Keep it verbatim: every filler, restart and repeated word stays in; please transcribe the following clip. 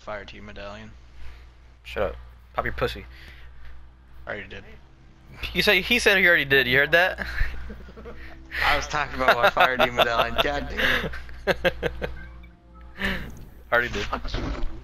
fire team medallion. Shut up. Pop your pussy. I already did. You say he said he already did. You heard that? I was talking about my fire team medallion. God damn it. Already did.